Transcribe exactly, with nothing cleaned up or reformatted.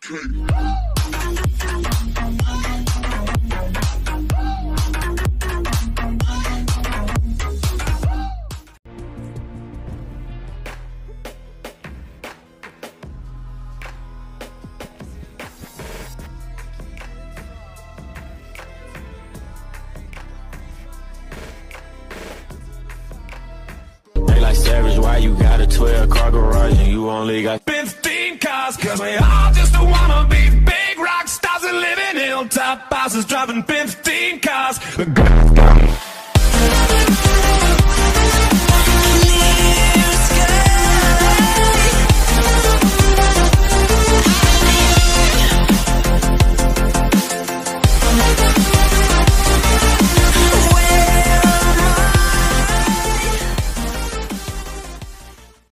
Like Savage, why you got a twelve car garage and you only got fifteen cars? Cause we all just wanna be big rock stars and live in hilltop houses driving fifteen cars. The girls got